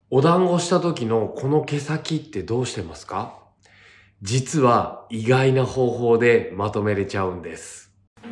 お団子した時のこの毛先ってどうしてますか？実は意外な方法でまとめれちゃうんです。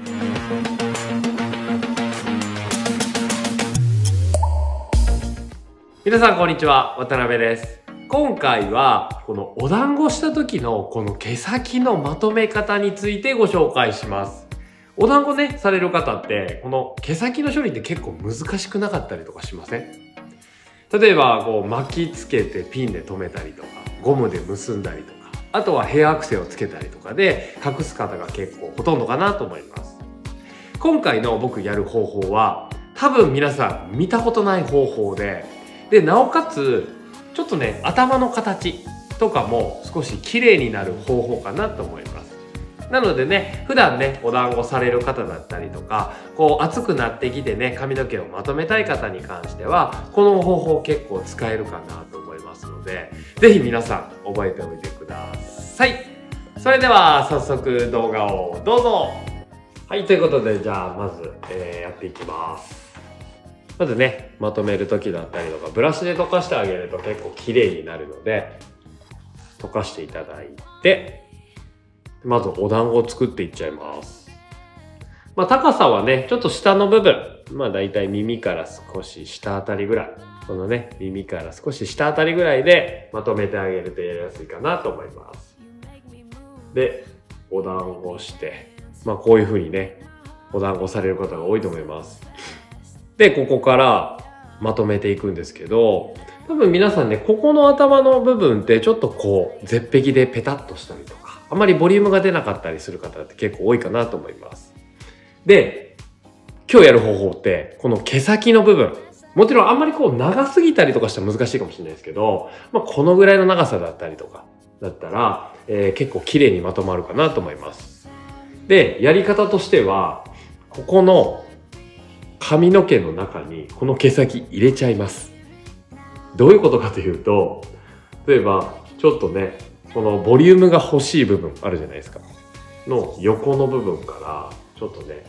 皆さんこんにちは、渡辺です。今回はこのお団子した時のこの毛先のまとめ方についてご紹介します。お団子ね、される方ってこの毛先の処理って結構難しくなかったりとかしません？例えばこう巻きつけてピンで留めたりとか、ゴムで結んだりとか、あとはヘアアクセをつけたりとかで隠す方が結構ほとんどかなと思います。今回の僕やる方法は多分皆さん見たことない方法で、なおかつちょっとね、頭の形とかも少し綺麗になる方法かなと思います。なのでね、普段ね、お団子される方だったりとか、こう暑くなってきてね、髪の毛をまとめたい方に関しては、この方法結構使えるかなと思いますので、ぜひ皆さん覚えておいてください。それでは早速動画をどうぞ。はい、ということでじゃあまず、やっていきます。まずね、まとめる時だったりとか、ブラシで溶かしてあげると結構綺麗になるので、溶かしていただいて、まずお団子を作っていっちゃいます。高さはね、ちょっと下の部分、だいたい耳から少し下あたりぐらい、このね、耳から少し下あたりぐらいでまとめてあげるとやりやすいかなと思います。で、お団子して、こういう風にね、お団子される方が多いと思います。で、ここからまとめていくんですけど、多分皆さんね、ここの頭の部分ってちょっとこう絶壁でペタッとしたりとか、あまりボリュームが出なかったりする方って結構多いかなと思います。で、今日やる方法ってこの毛先の部分、もちろんあんまりこう長すぎたりとかしたら難しいかもしれないですけど、このぐらいの長さだったりとかだったら、結構綺麗にまとまるかなと思います。で、やり方としてはここの髪の毛の中にこの毛先入れちゃいます。どういうことかというと、例えばちょっとね、このボリュームが欲しい部分あるじゃないですかの横の部分からちょっとね、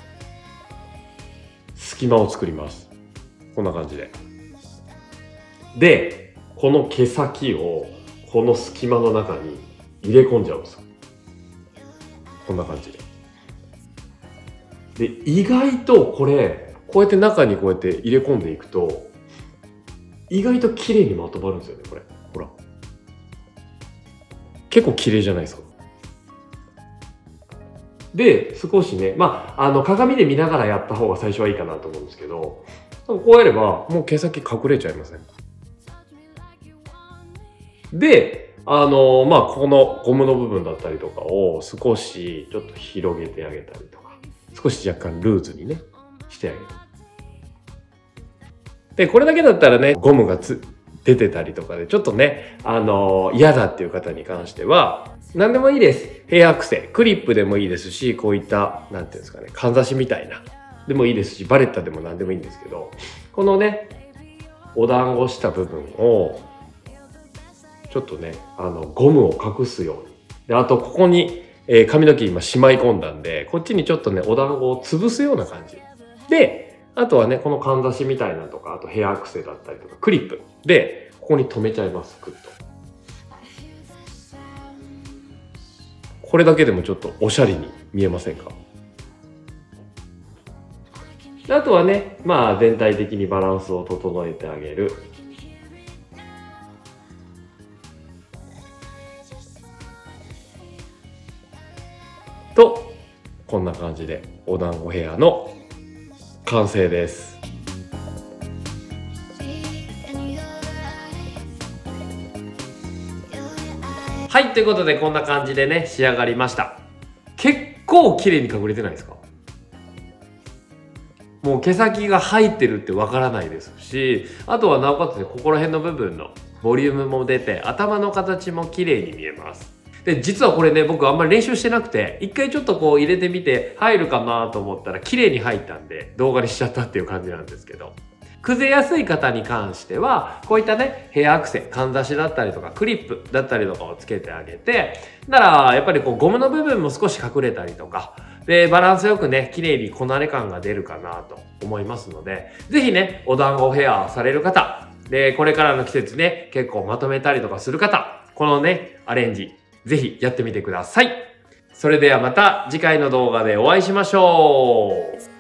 隙間を作ります。こんな感じで、この毛先をこの隙間の中に入れ込んじゃうんですよ。こんな感じで、意外とこれこうやって中にこうやって入れ込んでいくと意外と綺麗にまとまるんですよね。これほら、結構綺麗じゃないですか。で、少しね、鏡で見ながらやった方が最初はいいかなと思うんですけど、こうやればもう毛先隠れちゃいません？で、このゴムの部分だったりとかを少しちょっと広げてあげたりとか、少し若干ルーズにねしてあげる。で、これだけだったらね、ゴムが出てたりとかでちょっとね、嫌だっていう方に関しては何でもいいです。ヘアアクセ、クリップでもいいですし、こういったなんていうんですかね、かんざしみたいなでもいいですし、バレッタでも何でもいいんですけど、このね、お団子した部分をちょっとね、ゴムを隠すように。で、あとここに、髪の毛今しまい込んだんで、こっちにちょっとね、お団子を潰すような感じで、あとはね、このかんざしみたいなとか、あとヘアアクセだったりとか、クリップでここに留めちゃいます。グッと。これだけでもちょっとおしゃれに見えませんか？あとはね、全体的にバランスを整えてあげる。と、こんな感じでお団子ヘアの完成です。はい、ということでこんな感じでね、仕上がりました。結構綺麗に隠れてないですか？もう毛先が入ってるってわからないですし、あとはなおかつね、ここら辺の部分のボリュームも出て、頭の形も綺麗に見えます。で、実はこれね、僕あんまり練習してなくて、一回ちょっとこう入れてみて入るかなと思ったら綺麗に入ったんで動画にしちゃったっていう感じなんですけど、崩れやすい方に関してはこういったね、ヘアアクセ、かんざしだったりとかクリップだったりとかをつけてあげて、ならやっぱりこうゴムの部分も少し隠れたりとかで、バランスよくね、綺麗にこなれ感が出るかなと思いますので、ぜひね、お団子ヘアされる方、 で、これからの季節ね、結構まとめたりとかする方、このね、アレンジ、ぜひやってみてください。それではまた次回の動画でお会いしましょう。